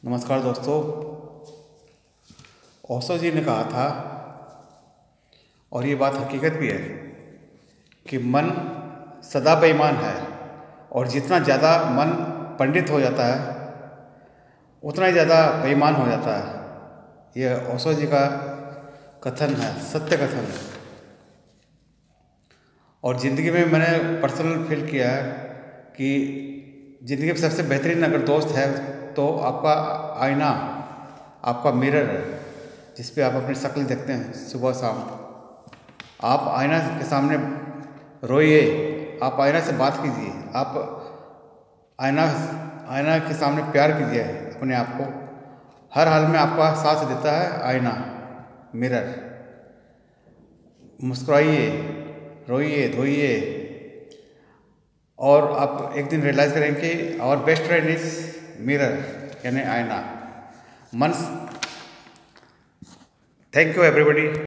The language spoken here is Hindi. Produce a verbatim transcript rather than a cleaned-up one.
नमस्कार दोस्तों। ओशो जी ने कहा था, और ये बात हकीकत भी है, कि मन सदा बेईमान है और जितना ज़्यादा मन पंडित हो जाता है उतना ही ज़्यादा बेईमान हो जाता है। यह ओशो जी का कथन है, सत्य कथन है। और ज़िंदगी में मैंने पर्सनल फील किया है कि ज़िंदगी में सबसे बेहतरीन अगर दोस्त है तो आपका आईना, आपका मिरर है, जिस पे आप अपनी शक्ल देखते हैं सुबह शाम। आप आईना के सामने रोइए, आप आईना से बात कीजिए, आप आईना आईना के सामने प्यार कीजिए अपने आप को। हर हाल में आपका साथ देता है आईना, मिरर। मुस्कुराइए, रोइए, धोइए, और आप एक दिन रियलाइज़ करेंगे कि our best friend is mirror, यानी आईना। मन। Thank you everybody.